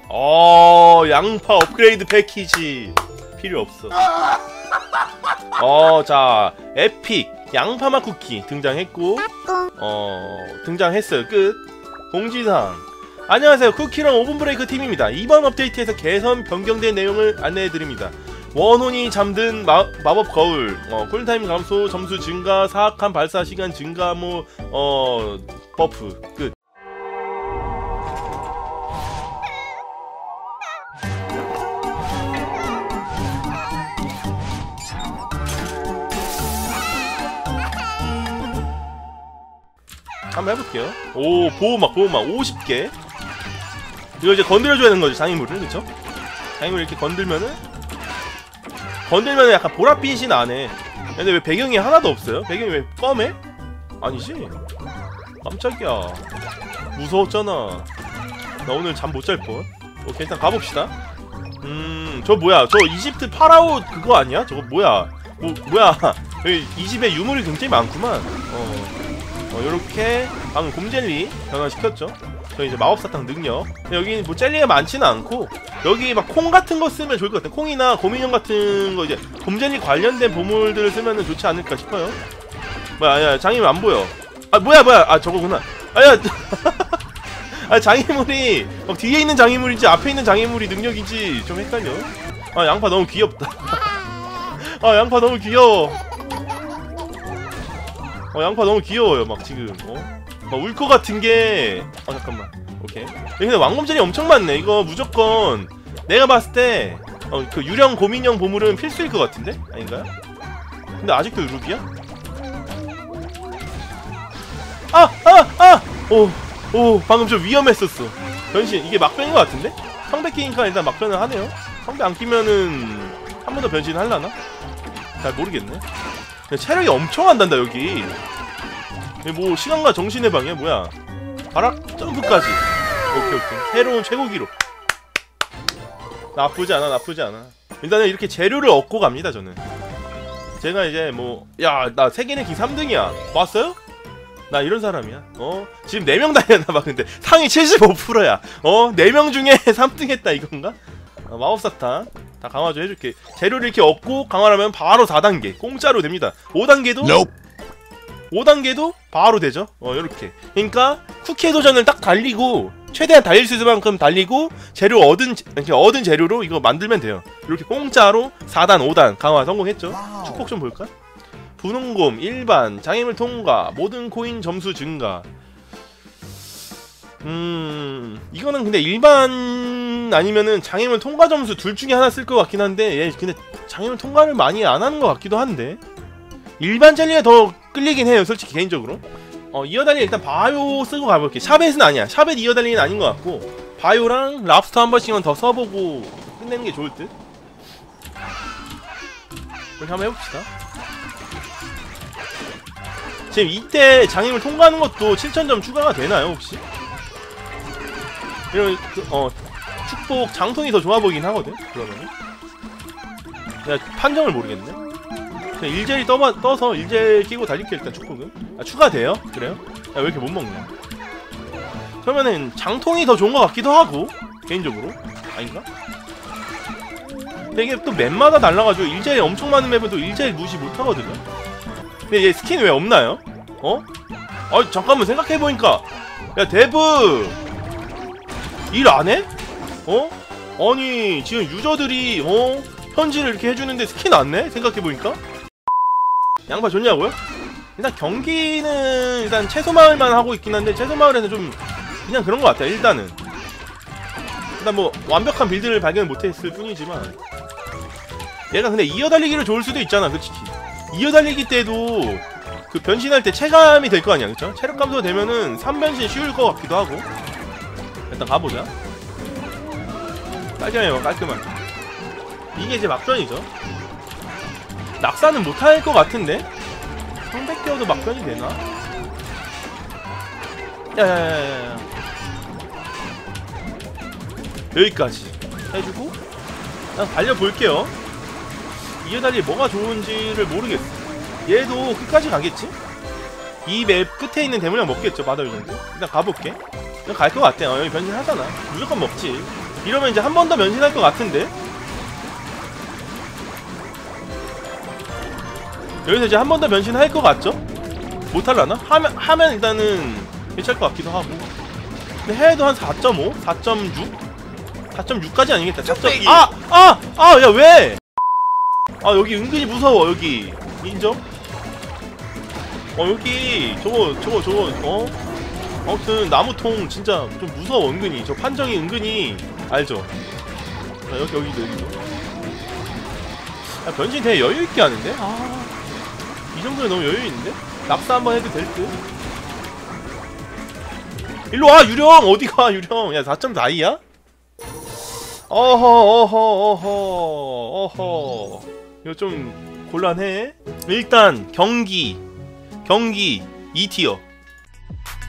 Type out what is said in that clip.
양파 업그레이드 패키지 필요 없어. 자 에픽 양파맛 쿠키 등장했고 등장했어요. 끝. 공지사항. 안녕하세요, 쿠키랑 오븐브레이크 팀입니다. 이번 업데이트에서 개선 변경된 내용을 안내해드립니다. 원혼이 잠든 마법 거울, 쿨타임 감소, 점수 증가, 사악한 발사 시간 증가, 버프. 끝. 한번 해볼게요. 오, 보호막 50개. 이거 이제 건드려줘야 되는 거죠, 장애물을. 그쵸? 장애물 이렇게 건들면은 약간 보랏빛이 나네. 근데 왜 배경이 하나도 없어요? 배경이 왜 검해? 아니지? 깜짝이야. 무서웠잖아. 나 오늘 잠 못 잘 뻔. 오케이, 일단 가봅시다. 저 뭐야? 저 이집트 파라오 그거 아니야? 저거 뭐야? 뭐야? 이 집에 유물이 굉장히 많구만. 요렇게 방금 곰젤리 변화시켰죠. 저 이제 마법사탕 능력. 여기 뭐 젤리가 많지는 않고, 여기 막 콩 같은 거 쓰면 좋을 것 같아. 콩이나 곰인형 같은 거, 이제 곰젤리 관련된 보물들을 쓰면 좋지 않을까 싶어요. 뭐야, 장애물 안 보여. 뭐야, 저거구나. 장애물이 뒤에 있는 장애물이지 앞에 있는 장애물이 능력이지. 좀 헷갈려. 양파 너무 귀엽다. 양파 너무 귀여워. 양파 너무 귀여워요. 막 지금 막 울 것 같은 게. 잠깐만. 오케이. 근데 왕검젤리 엄청 많네. 이거 무조건 내가 봤을 때 그 유령 곰인형 보물은 필수일 것 같은데? 아닌가요? 근데 아직도 루비야? 오, 방금 좀 위험했었어. 변신. 이게 막변인 것 같은데? 성배 끼니까 일단 막변을 하네요. 성배 안 끼면은 한 번 더 변신하려나? 잘 모르겠네. 체력이 엄청 안단다 여기. 뭐 시간과 정신의 방이야 뭐야. 바락 점프까지. 오케이. 새로운 최고 기록. 나쁘지 않아. 일단은 이렇게 재료를 얻고 갑니다 저는. 제가 이제 나 세계 랭킹 3등이야. 봤어요? 나 이런 사람이야. 지금 4명 다녔나봐. 근데 상위 75%야. 4명 중에 3등 했다 이건가? 마법사탕 다 강화 좀 해줄게. 재료를 이렇게 얻고 강화를 하면 바로 4단계 공짜로 됩니다. 5단계도 바로 되죠. 요렇게. 그러니까 쿠키의 도전을 딱 달리고 최대한 달릴 수 있을 만큼 달리고 재료 얻은 재료로 이거 만들면 돼요. 이렇게 공짜로 4단 5단 강화 성공했죠. 축복 좀 볼까? 분홍곰 일반 장애물 통과 모든 코인 점수 증가. 이거는 근데 일반 아니면은 장애물 통과 점수 둘 중에 하나 쓸 것 같긴 한데, 얘 근데 장애물 통과를 많이 안 하는 것 같기도 한데 일반 젤리가 더 끌리긴 해요 솔직히 개인적으로. 이어달리 일단 바이오 쓰고 가볼게. 샤벳은 아니야. 샤벳 이어달리는 아닌 것 같고 바이오랑 랍스터 한 번씩은 더 써보고 끝내는 게 좋을 듯. 그렇게 한번 해봅시다. 지금 이때 장애물 통과하는 것도 7000점 추가가 되나요 혹시? 이런 축복 장통이 더 좋아 보이긴 하거든. 그러면은 내가 판정을 모르겠네. 그냥 일젤이 떠서 일젤 끼고 달릴게. 일단 축복은 추가돼요? 그래요? 왜 이렇게 못 먹냐? 그러면은 장통이 더 좋은 것 같기도 하고 개인적으로. 아닌가? 근데 이게 또 맵마다 달라가지고 일젤이 엄청 많은 맵은 또 일젤 무시 못하거든요. 근데 얘 스킨 왜 없나요? 잠깐만 생각해보니까 야 데브 일 안해? 아니 지금 유저들이 편지를 이렇게 해주는데 스킨 안내? 생각해보니까 양파 좋냐고요? 일단 경기는 일단 채소마을만 하고 있긴 한데 채소마을에는 좀 그냥 그런 것 같아요. 일단 뭐 완벽한 빌드를 발견을 못했을 뿐이지만 얘가 근데 이어달리기를 좋을 수도 있잖아 솔직히. 이어달리기 때도 그 변신할 때 체감이 될 거 아니야 그쵸? 체력 감소 되면은 3변신 쉬울 것 같기도 하고. 일단 가보자. 깔끔해요 깔끔한. 이게 이제 막변이죠. 낙사는 못할 것 같은데? 성백 끼워도 막변이 되나? 야야야야야 여기까지 해주고 그냥 달려볼게요. 이어달리 뭐가 좋은지를 모르겠어. 얘도 끝까지 가겠지? 이 맵 끝에 있는 대물량 먹겠죠 바다 요정도. 일단 가볼게. 그냥 갈 것 같아. 여기 변신하잖아. 무조건 먹지. 이러면 이제 한 번 더 변신할 것 같은데. 여기서 이제 한 번 더 변신할 것 같죠? 못할라나? 하면 일단은 괜찮을 것 같기도 하고. 근데 해도 한 4.5? 4.6? 4.6까지 아니겠다. 4. 야 왜? 아 여기 은근히 무서워. 여기 인정? 여기 저거 아무튼 나무통 진짜 좀 무서워. 은근히 저 판정이 은근히 알죠? 자, 여기도 야, 변신 되게 여유있게 하는데? 이 정도면 너무 여유있는데? 낙사 한번 해도 될 듯? 일로와 유령! 어디가 유령? 야 4.4이야? 어허 이거 좀 곤란해. 일단 경기 2티어